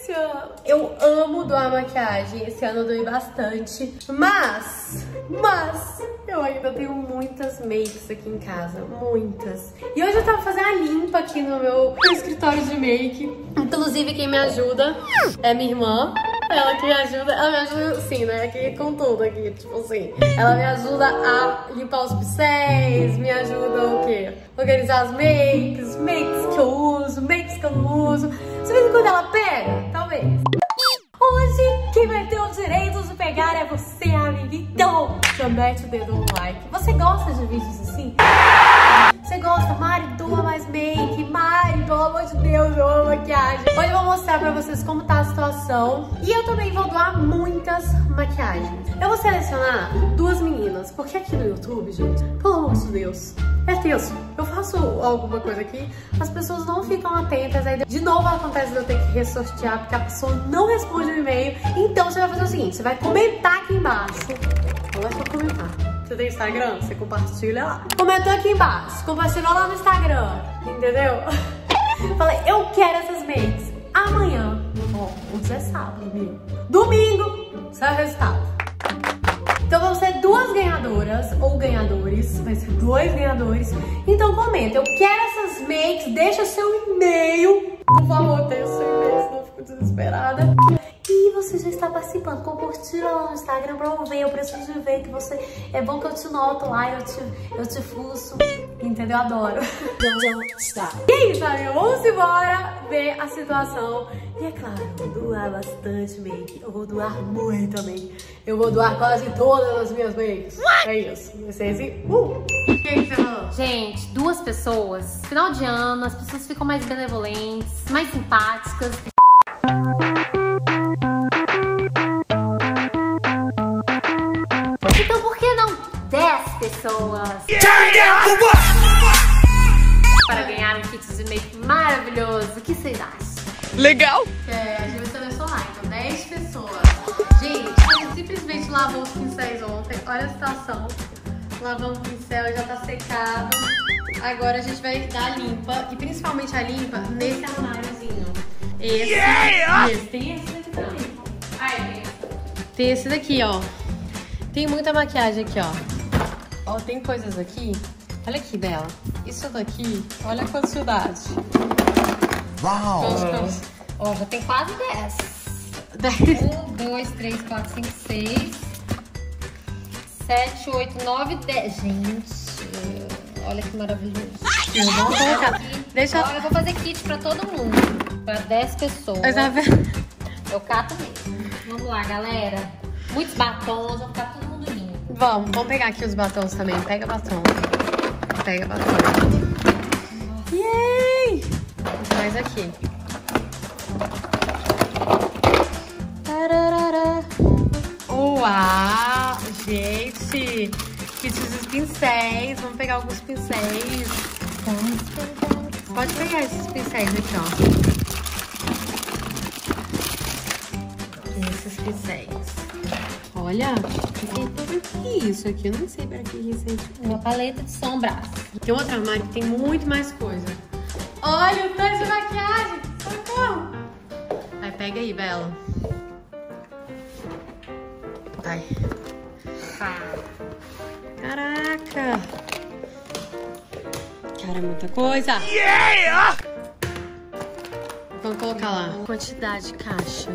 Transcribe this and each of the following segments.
delícia! Eu amo doar maquiagem. Esse ano eu doei bastante. Mas eu ainda tenho muitas makes aqui em casa. Muitas. E hoje eu tava fazendo a limpa aqui no meu escritório de make. Inclusive, quem me ajuda é minha irmã. Ela que me ajuda, sim, né? Aqui com tudo aqui, tipo assim. Ela me ajuda a limpar os pincéis, me ajuda o quê? Organizar as makes que eu uso, makes que eu não uso. Você vê quando ela pega? Talvez. Hoje, quem vai ter o direito de pegar é você, amiga. Então, já mete o dedo no like. Você gosta de vídeos assim? Você gosta? Mari, doa mais make. Mari, pelo amor de Deus, eu amo maquiagem. Hoje eu vou mostrar pra vocês como tá a situação. E eu também vou doar muitas maquiagens. Eu vou selecionar duas meninas, porque aqui no YouTube, gente, pelo amor de Deus, é tenso. Eu faço alguma coisa aqui, as pessoas não ficam atentas, aí de novo acontece de eu ter que ressortear, porque a pessoa não responde o e-mail. Então você vai fazer o seguinte, você vai comentar aqui embaixo. Não é só comentar. Você tem Instagram? Você compartilha lá. Comentou aqui embaixo, compartilhou lá no Instagram, entendeu? Falei, eu quero essas makes. Amanhã, ó, hoje é sábado, viu? Domingo, sai o resultado. Então vão ser duas ganhadoras ou ganhadores, vai ser dois ganhadores. Então comenta, eu quero essas makes, deixa seu e-mail. Por favor, deixa seu e-mail, senão eu fico desesperada. E você já está participando, compartilha lá no Instagram pra eu ver, eu preciso de ver que você... É bom que eu te noto lá, eu te fuço, entendeu? Adoro. E é isso, amiga, vamos embora ver a situação. E é claro, eu vou doar bastante make, eu vou doar muito make. Eu vou doar quase todas as minhas makes. É isso, vocês e... O que você falou? Gente, duas pessoas, final de ano, as pessoas ficam mais benevolentes, mais simpáticas. Então por que não 10 pessoas para ganhar um kit de make maravilhoso? O que vocês acham? Legal! A gente vai selecionar, então 10 pessoas. Gente, a gente simplesmente lavou os pincéis ontem, olha a situação. Lavamos o pincel, já tá secado. Agora a gente vai dar a limpa, e principalmente a limpa nesse armáriozinho. Esse, tem esse daqui também. Tem esse daqui, ó. Tem muita maquiagem aqui, ó. Ó, tem coisas aqui. Olha aqui, Bela. Isso daqui, olha a quantidade. Uau! Ó, já tem quase 10. 1, 2, 3, 4, 5, 6, 7, 8, 9, 10. Gente, olha que maravilhoso. Vamos colocar. Deixa eu vou fazer kit pra todo mundo. Pra 10 pessoas. Eu cato mesmo. Vamos lá, galera. Muitos batons, vou ficar todo mundo lindo. Vamos pegar aqui os batons também. Pega batom. Pega batom. Yay! Mais aqui. Uau! Gente! Kit dos pincéis. Vamos pegar alguns pincéis. Pode pegar esses pincéis aqui, ó. Esses pincéis. Olha, que é isso aqui? Eu não sei pra que isso é. Uma paleta de sombras. Tem outro armário que tem muito mais coisa. Olha o tanto de maquiagem! Socorro! Vai, pega aí, Bela. Vai. Caraca! Cara, muita coisa! Yeah! Vamos colocar lá. Quantidade de caixa.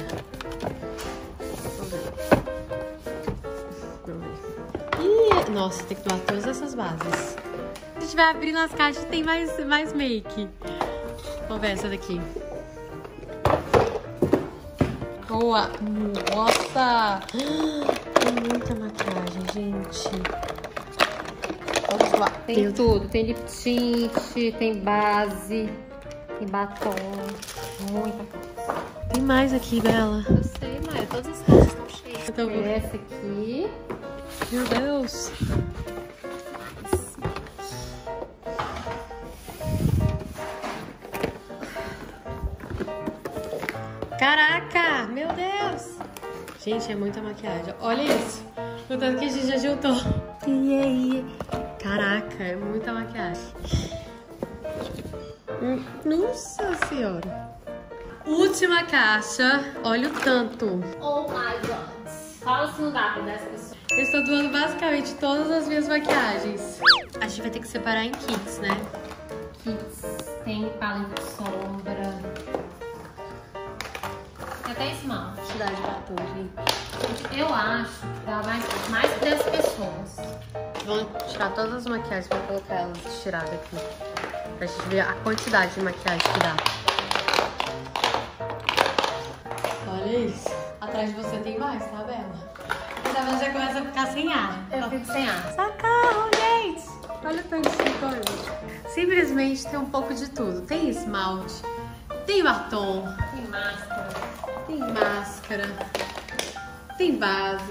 Ih, nossa, tem que doar todas essas bases. Se a gente vai abrindo as caixas, tem mais make. Vamos ver essa daqui. Boa! Nossa! Tem muita maquiagem, gente. Vamos lá. Tem tudo. Tem lip tint, tem base, tem batom. Muita coisa. Tem mais aqui, Bela. Eu sei, Maia. Todas as caixas estão cheias. Então, essa aqui. Meu Deus. Caraca, meu Deus. Gente, é muita maquiagem. Olha isso. O tanto que a gente já juntou. E aí? Caraca, é muita maquiagem. Nossa senhora. Última caixa. Olha o tanto. Oh my god. Fala se não dá pra 10 pessoas. Eu estou doando basicamente todas as minhas maquiagens. A gente vai ter que separar em kits, né? Kits. Tem paleta de sombra. Tem até esmalte. Quantidade de batom, gente. Eu acho que dá mais de 10 pessoas. Vamos tirar todas as maquiagens pra colocar elas tiradas aqui. Pra gente ver a quantidade de maquiagem que dá. Olha isso. Atrás de você tem mais, tá, Bela? Ela já começa a ficar sem ar. Eu fico sem ar. Socorro, gente! Olha o tanto de coisa. Simplesmente tem um pouco de tudo. Tem esmalte, tem batom, Tem máscara. tem máscara, tem base.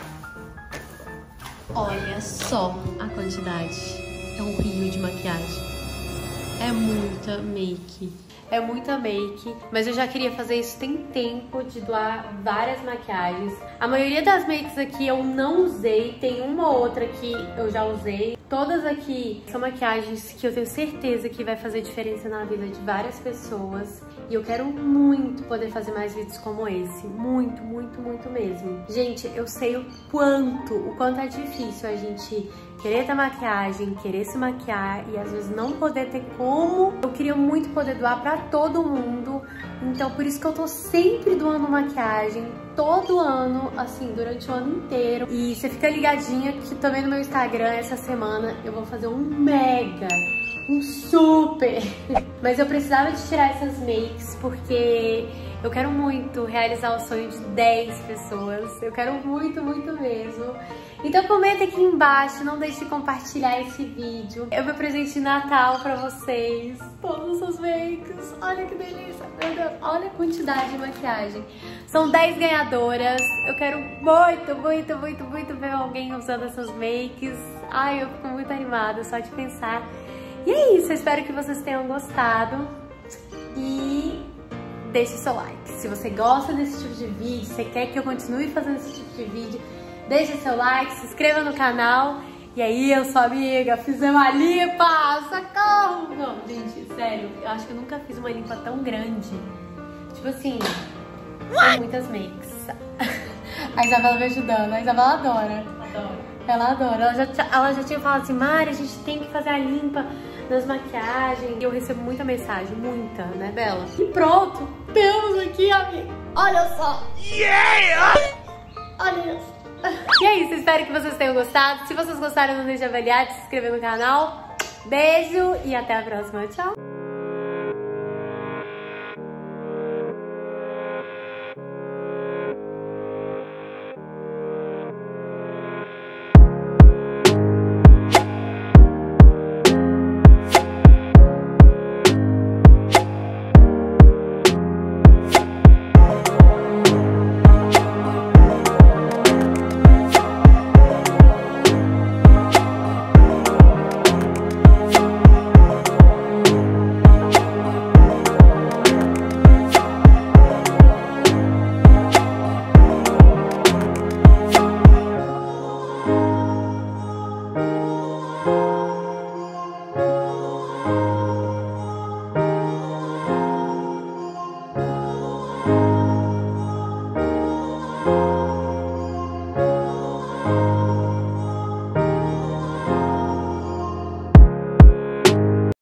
Olha só a quantidade. É um rio de maquiagem. É muita make. É muita make, mas eu já queria fazer isso tem tempo, de doar várias maquiagens. A maioria das makes aqui eu não usei, tem uma ou outra que eu já usei. Todas aqui são maquiagens que eu tenho certeza que vai fazer diferença na vida de várias pessoas. E eu quero muito poder fazer mais vídeos como esse. Muito, muito, muito mesmo. Gente, eu sei o quanto é difícil a gente querer ter maquiagem, querer se maquiar e às vezes não poder ter como. Eu queria muito poder doar pra todo mundo. Então por isso que eu tô sempre doando maquiagem. Todo ano, assim, durante o ano inteiro. E você fica ligadinha que também no meu Instagram, essa semana, eu vou fazer um mega, um super. Mas eu precisava de tirar essas makes porque eu quero muito realizar o sonho de 10 pessoas. Eu quero muito, muito mesmo. Então comenta aqui embaixo, não deixe de compartilhar esse vídeo. É o meu presente de Natal pra vocês. Todas as makes. Olha que delícia, meu Deus. Olha a quantidade de maquiagem. São 10 ganhadoras. Eu quero muito, muito, muito, muito ver alguém usando essas makes. Ai, eu fico muito animada só de pensar. E é isso, eu espero que vocês tenham gostado. E deixe seu like. Se você gosta desse tipo de vídeo, se você quer que eu continue fazendo esse tipo de vídeo, deixe seu like, se inscreva no canal. E aí, eu sou amiga, fizemos uma limpa, socorro! Não, gente, sério, eu acho que eu nunca fiz uma limpa tão grande. Tipo assim, são muitas makes. A Isabela me ajudando, a Isabela adora. Ela adora. Ela já tinha falado assim, Mari, a gente tem que fazer a limpa das maquiagens. E eu recebo muita mensagem, muita, né, Bela? E pronto, temos aqui, amiga. Olha só. Yeah! Olha isso. E é isso, espero que vocês tenham gostado. Se vocês gostaram, não deixe de avaliar, de se inscrever no canal. Beijo e até a próxima. Tchau!